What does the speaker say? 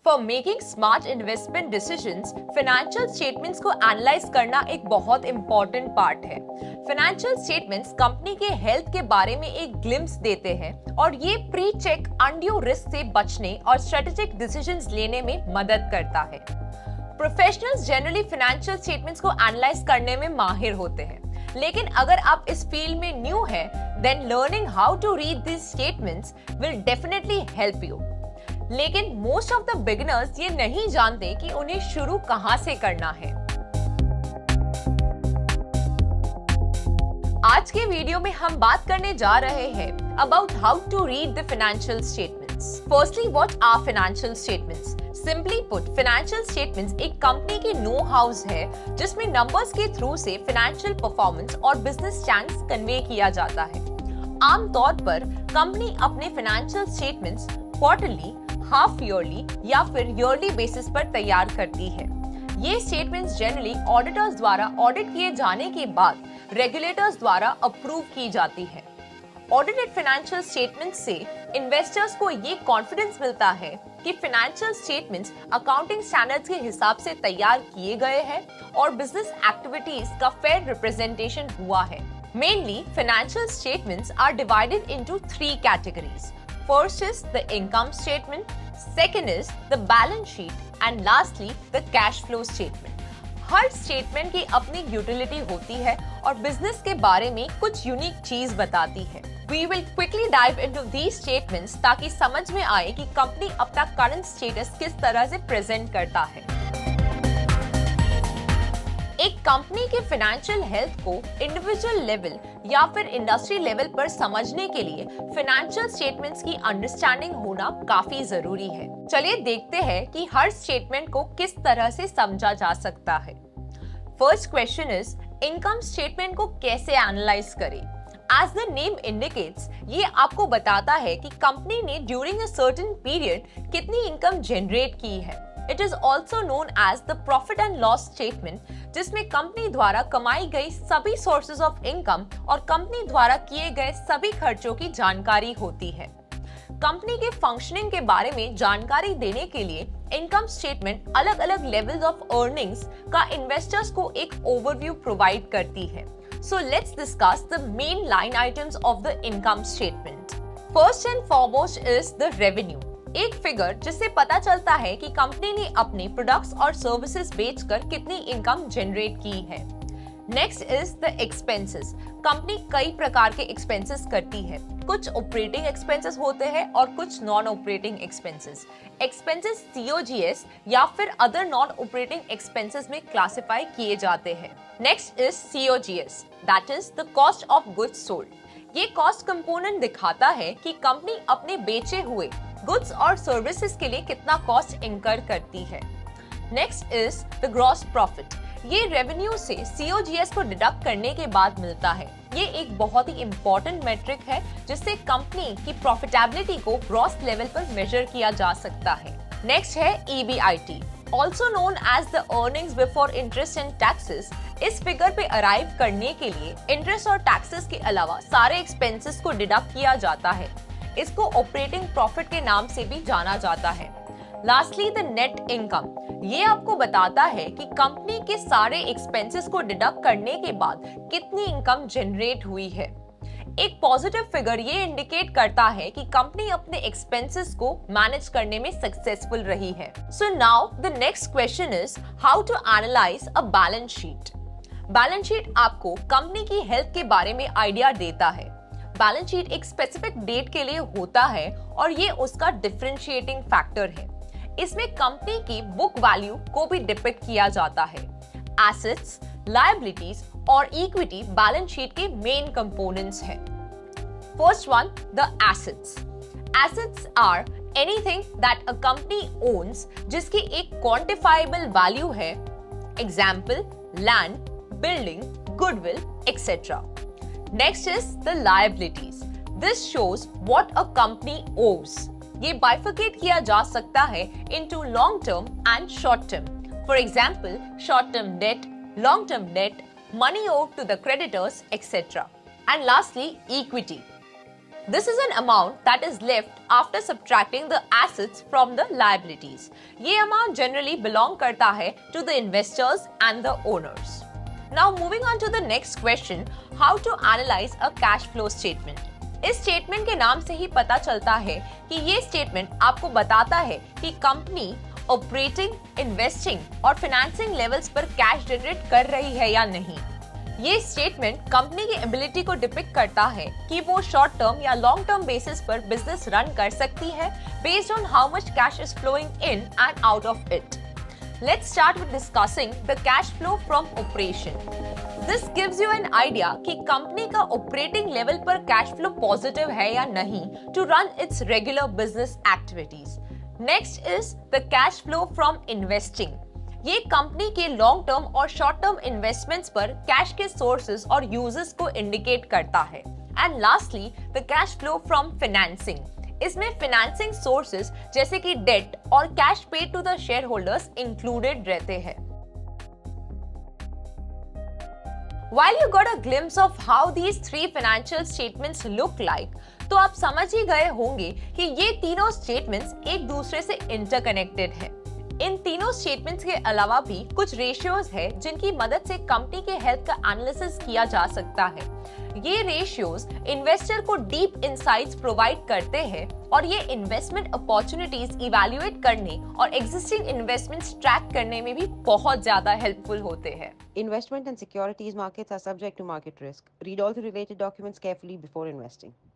For making smart investment decisions, financial statements को analyse करना एक बहुत इंपॉर्टेंट पार्ट है। फाइनेंशियल स्टेटमेंट्स कंपनी के हेल्थ के बारे में एक ग्लिम्स देते हैं और ये प्री चेक अनड्यू रिस्क से बचने और स्ट्रेटेजिक डिसीजंस लेने में मदद करता है। प्रोफेशनल्स जनरली फाइनेंशियल स्टेटमेंट्स को एनालाइज करने में माहिर होते हैं, लेकिन अगर आप इस फील्ड में न्यू हैं, then learning how to read these statements will definitely help you। लेकिन मोस्ट ऑफ द बिगिनर्स ये नहीं जानते कि उन्हें शुरू कहां से करना है। आज के वीडियो में हम बात करने जा रहे हैं about how to read the financial statements. Firstly, what are financial statements? Simply put, financial statements एक कंपनी की नो हाउस है जिसमें नंबर्स के थ्रू से फाइनेंशियल परफॉर्मेंस और बिजनेस स्टैंड्स कन्वे किया जाता है। आमतौर पर कंपनी अपने financial statements quarterly, half yearly या फिर ईयरली बेसिस पर तैयार करती है। ये स्टेटमेंट्स जनरली ऑडिटर्स द्वारा ऑडिट किए जाने के बाद रेगुलेटर्स द्वारा अप्रूव की जाती है। ऑडिटेड फाइनेंशियल स्टेटमेंट्स से इन्वेस्टर्स को ये कॉन्फिडेंस मिलता है कि फाइनेंशियल स्टेटमेंट्स अकाउंटिंग स्टैंडर्ड्स के हिसाब से तैयार किए गए हैं और बिजनेस एक्टिविटीज का फेयर रिप्रेजेंटेशन हुआ है। Mainly, financial statements are divided into three categories. First is the income statement, second is the balance sheet, and lastly, the cash flow statement. हर स्टेटमेंट की अपनी यूटिलिटी होती है और बिजनेस के बारे में कुछ यूनिक चीज बताती है। We will quickly dive into these statements ताकि समझ में आए कि कंपनी अपना करंट स्टेटस किस तरह से प्रेजेंट करता है। एक कंपनी के फाइनेंशियल हेल्थ को इंडिविजुअल लेवल या फिर इंडस्ट्री लेवल पर समझने के लिए फाइनेंशियल स्टेटमेंट्स की अंडरस्टैंडिंग होना काफी जरूरी है। चलिए देखते हैं कि हर स्टेटमेंट को किस तरह से समझा जा सकता है। First question is, income statement को कैसे एनालाइज करें? As the name indicates, ये आपको बताता है कि कंपनी ने ड्यूरिंग अ सर्टेन पीरियड कितनी इनकम जनरेट की है। It is also known as the profit and loss statement, जिसमें कंपनी द्वारा कमाई गई सभी सोर्सेज ऑफ इनकम और कंपनी द्वारा किए गए सभी खर्चों की जानकारी होती है। कंपनी के फंक्शनिंग के बारे में जानकारी देने के लिए इनकम स्टेटमेंट अलग अलग लेवल्स ऑफ अर्निंग्स का इन्वेस्टर्स को एक ओवरव्यू प्रोवाइड करती है। So let's discuss the main line items of the income statement. First and foremost is the revenue. एक फिगर जिससे पता चलता है कि कंपनी ने अपने प्रोडक्ट्स और सर्विसेज बेचकर कितनी इनकम जनरेट की है। Next is the expenses. Company कई प्रकार के एक्सपेंसेस करती है। कुछ ऑपरेटिंग एक्सपेंसेस होते हैं और कुछ non operating expenses. Expenses COGS या फिर अदर नॉन ऑपरेटिंग एक्सपेंसेस में क्लासिफाई किए जाते हैं। Next is COGS, that is the cost of goods sold. ये कॉस्ट कंपोनेंट दिखाता है कि कंपनी अपने बेचे हुए गुड्स और सर्विसेज के लिए कितना कॉस्ट इंकर करती है। Next is the gross profit. ये रेवेन्यू से COGS को डिडक्ट करने के बाद मिलता है। ये एक बहुत ही इंपॉर्टेंट मेट्रिक है जिससे कंपनी की प्रॉफिटेबिलिटी को ग्रॉस लेवल पर मेजर किया जा सकता है। नेक्स्ट है EBIT, also known as the earnings before interest and taxes. इस फिगर पे अराइव करने के लिए इंटरेस्ट और टैक्सेस के अलावा सारे एक्सपेंसेस को डिडक्ट किया जाता है। इसको ऑपरेटिंग प्रॉफिट के नाम से भी जाना जाता है। लास्टली द नेट इनकम, ये आपको बताता है कि कंपनी के सारे एक्सपेंसेस को डिडक्ट करने के बाद कितनी इनकम जनरेट हुई है। एक पॉजिटिव फिगर ये इंडिकेट करता है कि कंपनी अपने एक्सपेंसेस को मैनेज करने में सक्सेसफुल रही है। So now the next question is how to analyse a balance sheet. Balance sheet आपको कंपनी की हेल्थ के बारे में आइडिया देता है। बैलेंस शीट एक स्पेसिफिक डेट के लिए होता है और ये उसका डिफरेंशिएटिंग फैक्टर है। इसमें कंपनी की बुक वैल्यू को भी डिपिक्ट किया जाता है। एसेट्स, लायबिलिटीज और इक्विटी बैलेंस शीट के मेन कंपोनेंट्स हैं। First one, the assets. Assets are anything that a company owns जिसकी एक क्वांटिफाइबल वैल्यू है। Example, land, building, goodwill, etcetera. Next is the liabilities. This shows what a company owes. ये bifurcate किया जा सकता है into long term and short term. For example, short term debt, long term debt, money owed to the creditors, etc. And lastly, equity. This is an amount that is left after subtracting the assets from the liabilities. ये amount generally belong करता है to the investors and the owners. Now moving on to the next question, how to analyze a cash flow statement. इस statement के नाम से ही पता चलता है कि ये स्टेटमेंट आपको बताता है कि कंपनी ऑपरेटिंग, इन्वेस्टिंग और फाइनेंसिंग लेवल्स पर कैश जनरेट कर रही है या नहीं। ये स्टेटमेंट कंपनी की एबिलिटी को डिपिक्ट करता है कि वो शॉर्ट टर्म या लॉन्ग टर्म बेसिस पर बिजनेस रन कर सकती है based on how much cash is flowing in and out of it. Let's start with discussing the cash flow from operation. This gives you an idea कि company का operating level पर cash flow positive है या नहीं to run its regular business activities. Next is the cash flow from investing. ये company के long term और short term investments पर कैश के सोर्सेज और यूजेस को इंडिकेट करता है। And lastly the cash flow from financing. इसमें फाइनेंसिंग सोर्सेज जैसे कि डेट और cash paid to the shareholders included रहते हैं। While you got a glimpse of how these three financial statements look like, तो आप समझ ही गए होंगे कि ये तीनों स्टेटमेंट्स एक दूसरे से इंटरकनेक्टेड है। इन तीनों स्टेटमेंट्स के अलावा भी कुछ रेशियोज है जिनकी मदद से कंपनी के हेल्थ का एनालिसिस किया जा सकता है। ये रेशियोज इन्वेस्टर को डीप इनसाइट्स प्रोवाइड करते हैं और ये इन्वेस्टमेंट अपॉर्चुनिटीज इवैल्यूएट करने और एग्जिस्टिंग इन्वेस्टमेंट्स ट्रैक करने में भी बहुत ज्यादा हेल्पफुल होते हैं। Investment and securities markets are subject to market risk. Read all the related documents carefully before investing.